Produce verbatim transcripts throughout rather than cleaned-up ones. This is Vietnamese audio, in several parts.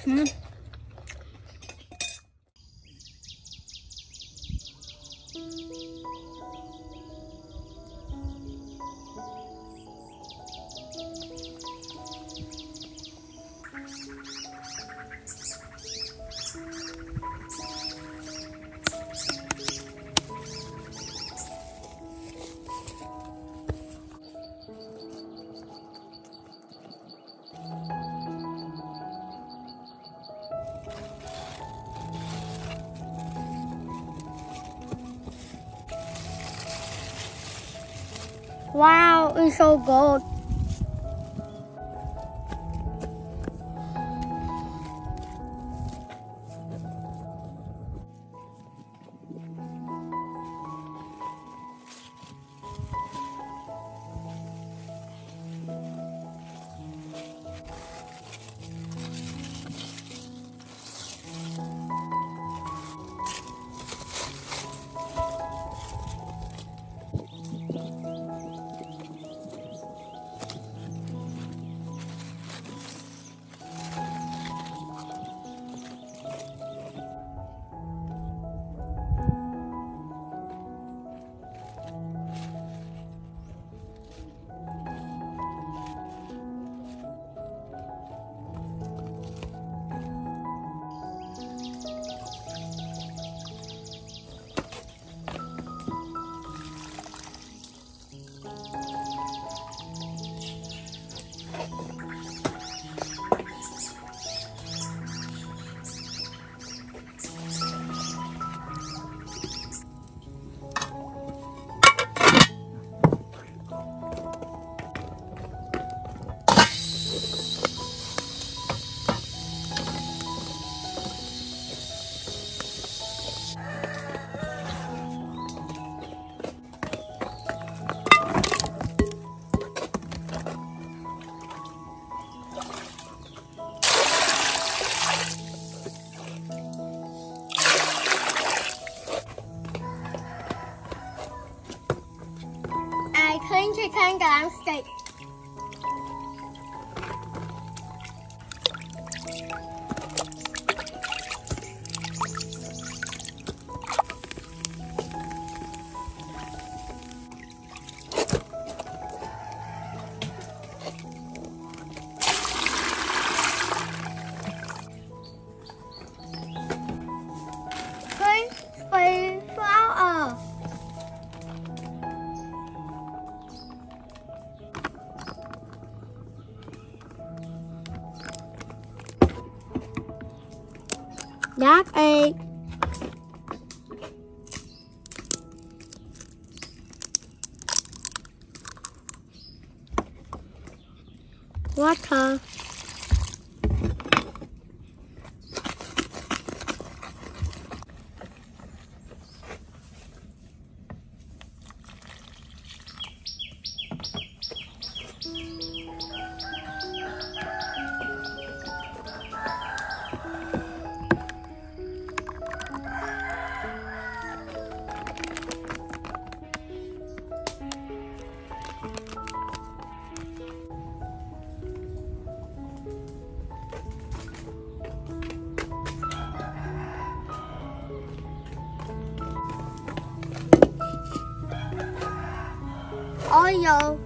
Hmm. Wow, it's so good. Clean chicken galang steak. Green spring flour. Dark egg. Water. Oil.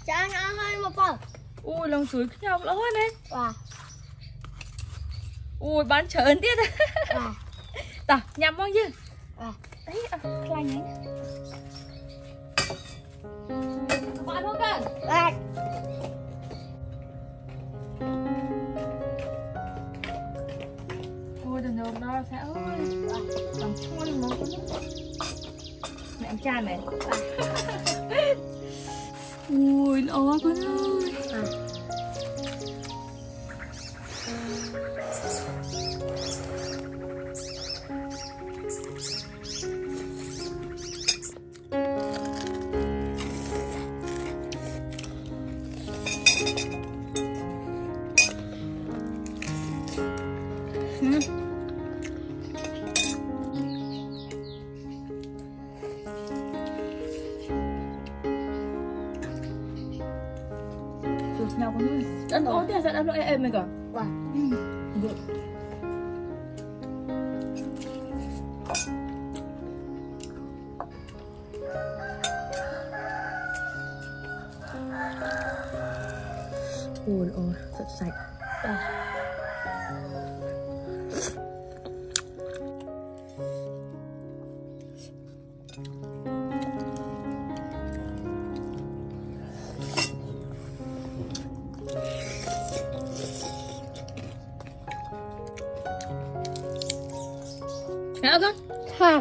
cho anh ăn hơi một phần. Ui lòng suối nhau lắm này. Wow. Ui bán trớn tiết. Wow. Tao nhắm không chứ. Wow. Đấy à, lành ấy. Bạn không cần. Wow. Thôi đừng nhầm đó sẽ ơi. Làm chua đi mà. Mẹ ăn chan này. Ui lo con ơi. À. Ừ. Chuột nhau con ơi. Ăn có tiền sẽ ăn loại em này cả. Wow. Ừ. Được. Ôi ôi, thật sạch. À. Ngã con. Ha.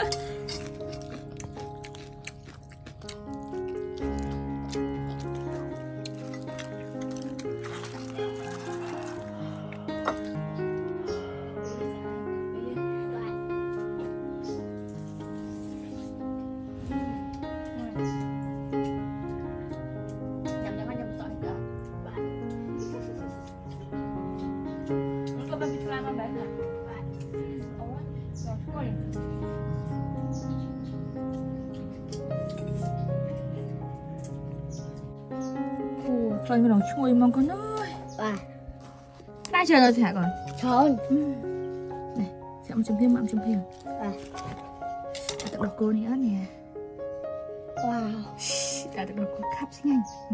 Rồi mình nó chui mong con ơi. Wow. Đã chưa rồi hả con? Trời. Ừ. Này, sẽ một chấm thêm mặn chấm thêm. À. Tặng độc cô nữa nè. Wow. Cả tặng độc cô khắp xinh anh. Ừ.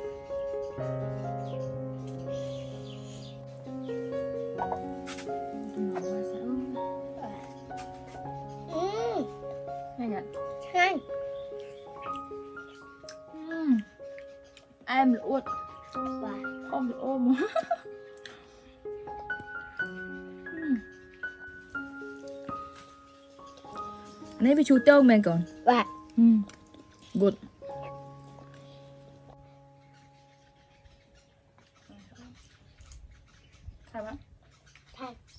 Ừ. Hay nhỉ? Hay. Ừ. Em luôn. Wow. Ôm ôm. Này với chú tông mẹ còn. Wow. Ừ. Good. Sao bạn? Hay.